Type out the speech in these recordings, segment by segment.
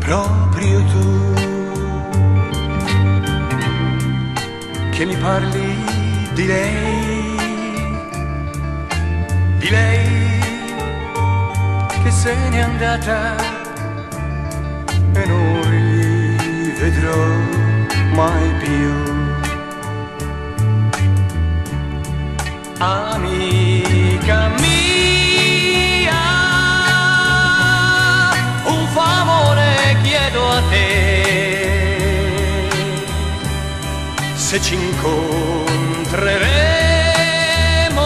proprio tu che mi parli di lei che se n'è andata e non rivedrò mai più. Amica mia, un favore chiedo a te, se ci incontreremo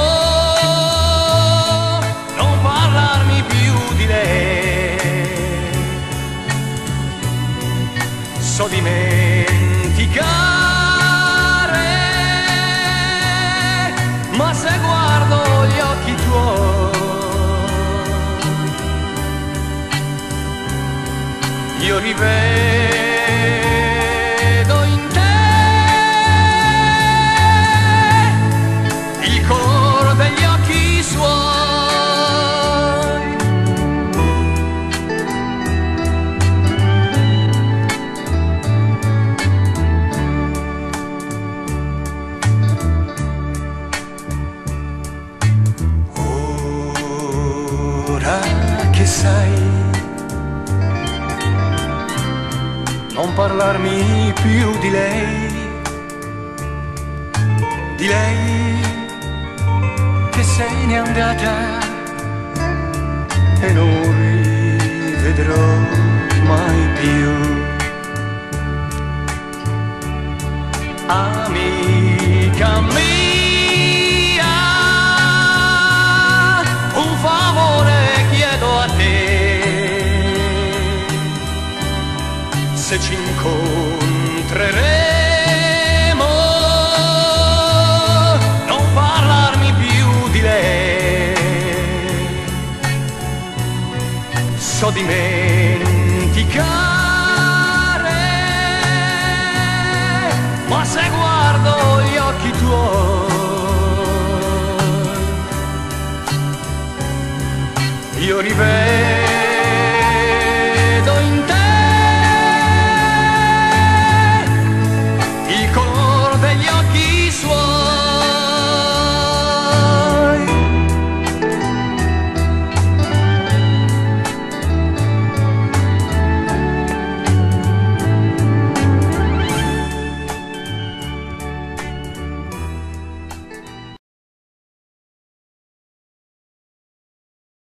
non parlarmi più di lei, so dimenticare, ma se guardo gli occhi tuoi io rivedo in te il colore degli occhi suoi. Che sai non parlarmi più di lei che se n'è andata e non rivedrò mai più. Amica mia, un favore chiedo a te, se ci incontreremo non parlarmi più di lei, so dimenticare, ma se guardo gli occhi tuoi io rivedo in te il colore degli occhi